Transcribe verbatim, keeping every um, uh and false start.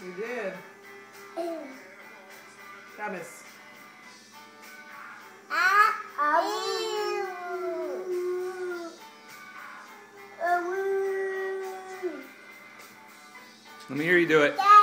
You did. Thomas. Let me hear you do it.